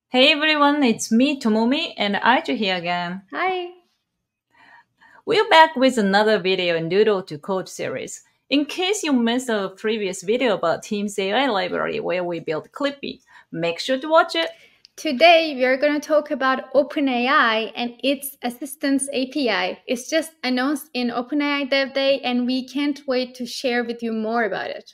Hey everyone, it's me, Tomomi and Ayca here again. Hi. We're back with another video in Doodle to Code series. In case you missed a previous video about Teams AI library where we built Clippy, make sure to watch it. Today we are going to talk about OpenAI and its Assistants API. It's just announced in OpenAI Dev Day and we can't wait to share with you more about it.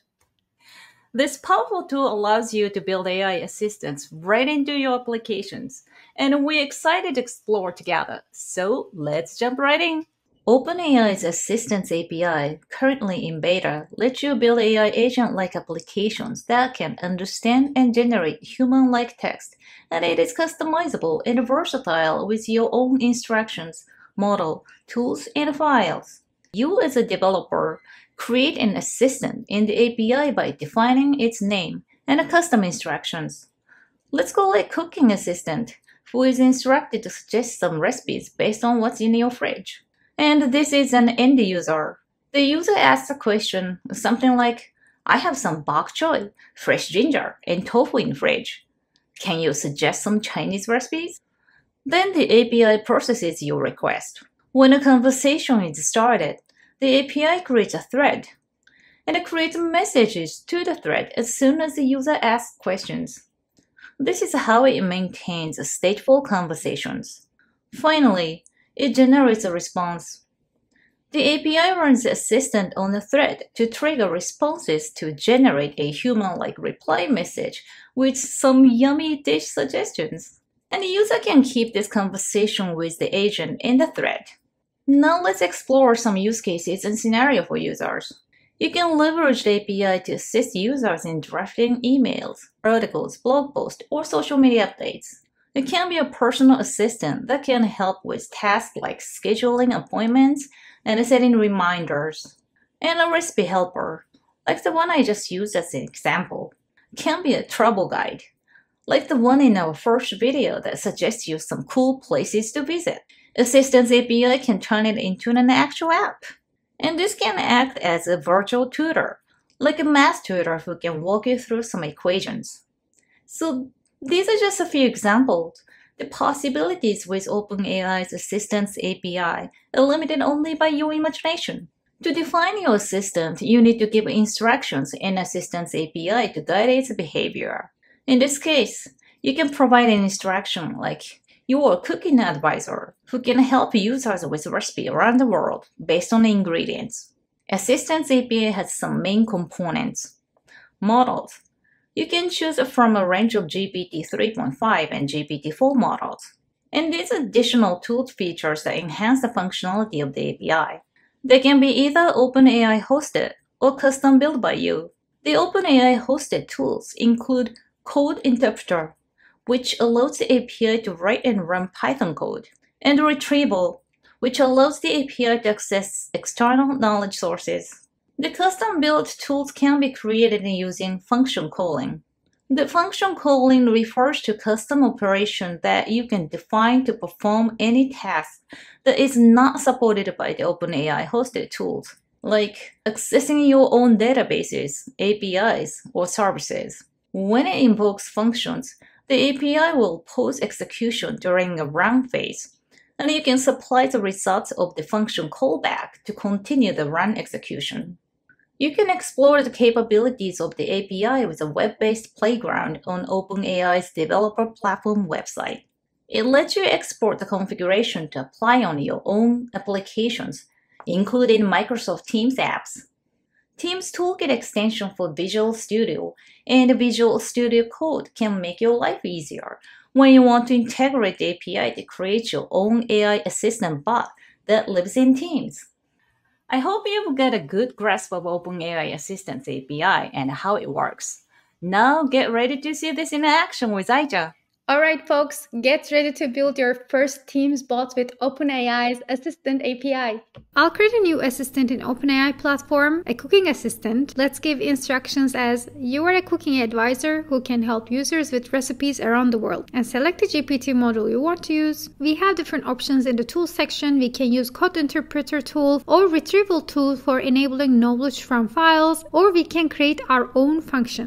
This powerful tool allows you to build AI assistants right into your applications, and we're excited to explore together. So let's jump right in. OpenAI's Assistants API, currently in beta, lets you build AI agent-like applications that can understand and generate human-like text, and it is customizable and versatile with your own instructions, model, tools, and files. You, as a developer, create an assistant in the API by defining its name and custom instructions. Let's call it Cooking Assistant, who is instructed to suggest some recipes based on what's in your fridge. And this is an end user. The user asks a question, something like, I have some bok choy, fresh ginger, and tofu in fridge. Can you suggest some Chinese recipes? Then the API processes your request. When a conversation is started, the API creates a thread, and it creates messages to the thread as soon as the user asks questions. This is how it maintains stateful conversations. Finally, it generates a response. The API runs the assistant on the thread to trigger responses to generate a human-like reply message with some yummy dish suggestions. And the user can keep this conversation with the agent in the thread. Now let's explore some use cases and scenarios for users. You can leverage the API to assist users in drafting emails, articles, blog posts, or social media updates. It can be a personal assistant that can help with tasks like scheduling appointments and setting reminders. And a recipe helper, like the one I just used as an example, can be a travel guide, like the one in our first video that suggests you some cool places to visit. Assistants API can turn it into an actual app. And this can act as a virtual tutor, like a math tutor who can walk you through some equations. So these are just a few examples. The possibilities with OpenAI's Assistants API are limited only by your imagination. To define your assistant, you need to give instructions in Assistants API to guide its behavior. In this case, you can provide an instruction like, you are a cooking advisor who can help users with recipes around the world based on the ingredients. Assistants API has some main components. Models. You can choose from a range of GPT 3.5 and GPT 4 models. And these additional tool features that enhance the functionality of the API. They can be either OpenAI hosted or custom built by you. The OpenAI hosted tools include Code Interpreter, which allows the API to write and run Python code, and Retrieval, which allows the API to access external knowledge sources. The custom-built tools can be created using function calling. The function calling refers to custom operation that you can define to perform any task that is not supported by the OpenAI hosted tools, like accessing your own databases, APIs, or services. When it invokes functions, the API will pause execution during a run phase, and you can supply the results of the function callback to continue the run execution. You can explore the capabilities of the API with a web-based playground on OpenAI's developer platform website. It lets you export the configuration to apply on your own applications, including Microsoft Teams apps. Teams Toolkit extension for Visual Studio and Visual Studio Code can make your life easier when you want to integrate the API to create your own AI assistant bot that lives in Teams. I hope you get a good grasp of OpenAI Assistants API and how it works. Now get ready to see this in action with Ayca. Alright folks, get ready to build your first Teams bot with OpenAI's Assistant API. I'll create a new assistant in OpenAI platform, a cooking assistant. Let's give instructions as, you are a cooking advisor who can help users with recipes around the world, and select the GPT model you want to use. We have different options in the tools section. We can use Code Interpreter tool or Retrieval tool for enabling knowledge from files, or we can create our own functions.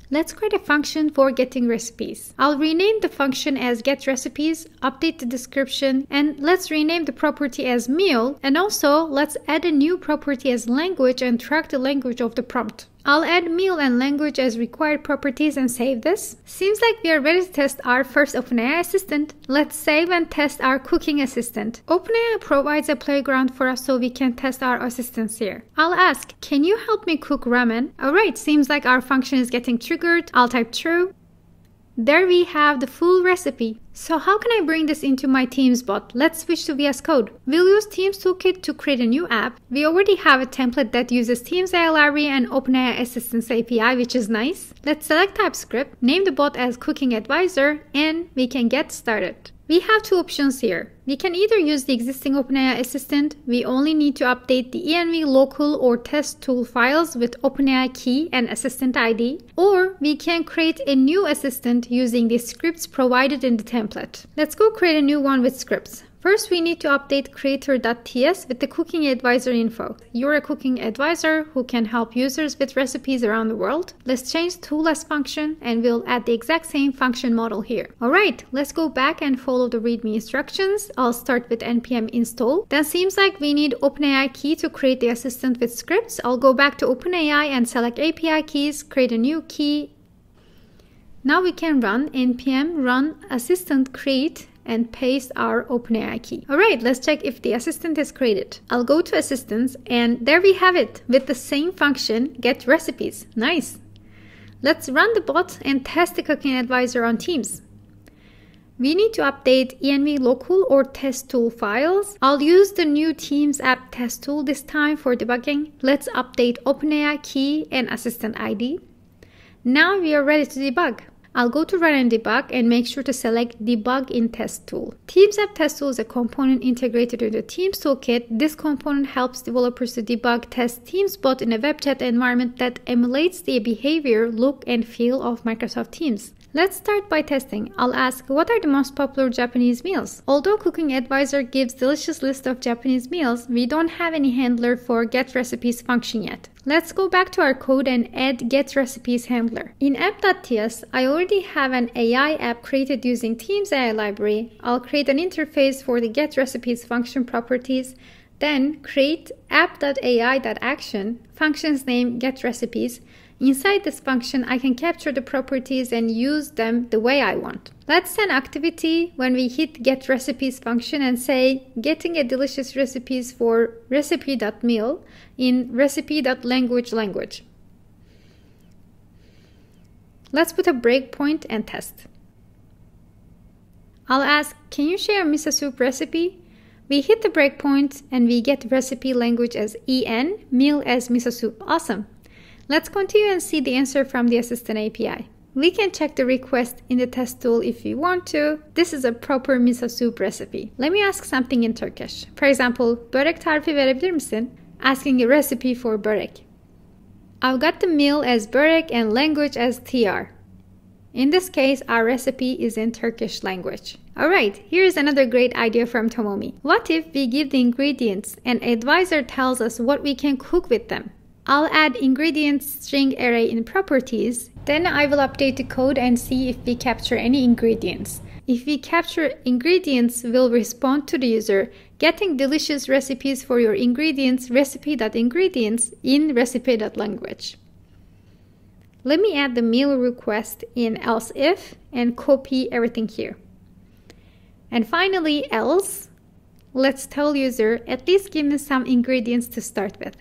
Let's create a function for getting recipes. I'll rename the function as getRecipes, update the description, and let's rename the property as meal, and also let's add a new property as language and track the language of the prompt. I'll add meal and language as required properties and save this. Seems like we are ready to test our first OpenAI assistant. Let's save and test our cooking assistant. OpenAI provides a playground for us so we can test our assistants here. I'll ask, can you help me cook ramen? Alright, seems like our function is getting triggered. I'll type true. There we have the full recipe. So how can I bring this into my Teams bot? Let's switch to VS Code. We'll use Teams Toolkit to create a new app. We already have a template that uses Teams AI Library and OpenAI Assistants API, which is nice. Let's select TypeScript, name the bot as Cooking Advisor, and we can get started. We have two options here. We can either use the existing OpenAI Assistant. We only need to update the env local or test tool files with OpenAI key and assistant ID, or we can create a new assistant using the scripts provided in the template. Let's go create a new one with scripts. First, we need to update creator.ts with the cooking advisor info. You're a cooking advisor who can help users with recipes around the world. Let's change tool as function and we'll add the exact same function model here. Alright, let's go back and follow the README instructions. I'll start with npm install. Then seems like we need OpenAI key to create the assistant with scripts. I'll go back to OpenAI and select API keys, create a new key. Now we can run npm run assistant create and paste our OpenAI key. Alright, let's check if the assistant is created. I'll go to assistants and there we have it with the same function, get recipes. Nice. Let's run the bot and test the cooking advisor on Teams. We need to update env local or test tool files. I'll use the new Teams app test tool this time for debugging. Let's update OpenAI key and assistant ID. Now we are ready to debug. I'll go to Run and Debug and make sure to select Debug in Test Tool. Teams App Test Tool is a component integrated into Teams Toolkit. This component helps developers to debug test Teams bot in a web chat environment that emulates the behavior, look, and feel of Microsoft Teams. Let's start by testing. I'll ask, what are the most popular Japanese meals? Although Cooking Advisor gives delicious list of Japanese meals, we don't have any handler for get recipes function yet. Let's go back to our code and add get recipes handler. In app.ts, I already have an AI app created using Teams AI library. I'll create an interface for the get recipes function properties, then create app.ai.action, function's name get recipes. Inside this function, I can capture the properties and use them the way I want. Let's send activity when we hit get recipes function and say getting a delicious recipes for recipe.meal in recipe.language. Let's put a breakpoint and test. I'll ask, can you share miso soup recipe? We hit the breakpoint and we get recipe language as en, meal as miso soup. Awesome. Let's continue and see the answer from the Assistant API. We can check the request in the test tool if we want to. This is a proper miso soup recipe. Let me ask something in Turkish. For example, börek tarifi verebilir misin? Asking a recipe for börek. I've got the meal as börek and language as tr. In this case, our recipe is in Turkish language. Alright, here's another great idea from Tomomi. What if we give the ingredients and advisor tells us what we can cook with them? I'll add ingredients string array in properties. Then I will update the code and see if we capture any ingredients. If we capture ingredients, we'll respond to the user, getting delicious recipes for your ingredients, recipe.ingredients in recipe.language. Let me add the meal request in else if and copy everything here. And finally, else, let's tell user, at least give me some ingredients to start with.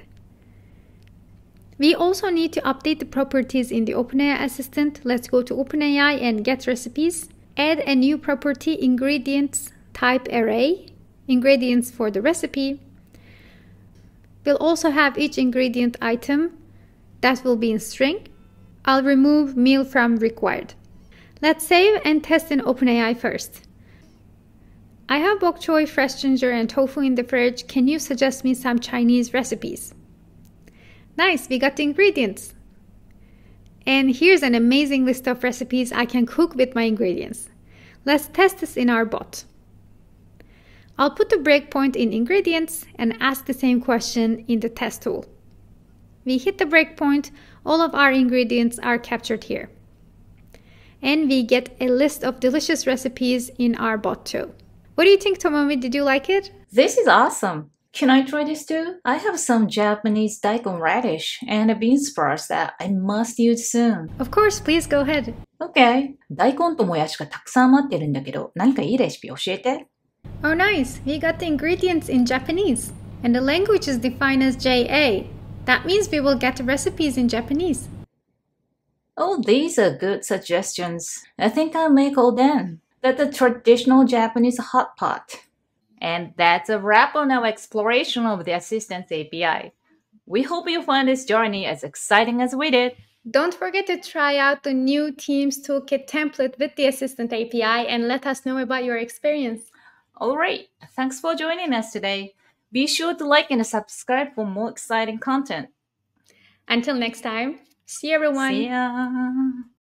We also need to update the properties in the OpenAI Assistant. Let's go to OpenAI and get recipes. Add a new property, ingredients type array, ingredients for the recipe. We'll also have each ingredient item that will be in string. I'll remove meal from required. Let's save and test in OpenAI first. I have bok choy, fresh ginger, and tofu in the fridge. Can you suggest me some Chinese recipes? Nice, we got the ingredients. And here's an amazing list of recipes I can cook with my ingredients. Let's test this in our bot. I'll put the breakpoint in ingredients and ask the same question in the test tool. We hit the breakpoint, all of our ingredients are captured here. And we get a list of delicious recipes in our bot too. What do you think, Tomomi? Did you like it? This is awesome. Can I try this too? I have some Japanese daikon radish and bean sprouts that I must use soon. Of course, please go ahead. Okay. 大根ともやしがたくさん余ってるんだけど、何かいいレシピ教えて。 Oh, nice. We got the ingredients in Japanese. And the language is defined as JA. That means we will get the recipes in Japanese. Oh, these are good suggestions. I think I'll make oden. That's a traditional Japanese hot pot. And that's a wrap on our exploration of the Assistants API. We hope you find this journey as exciting as we did. Don't forget to try out the new Teams Toolkit template with the Assistant API and let us know about your experience. Alright, thanks for joining us today. Be sure to like and subscribe for more exciting content. Until next time, see you everyone. See ya!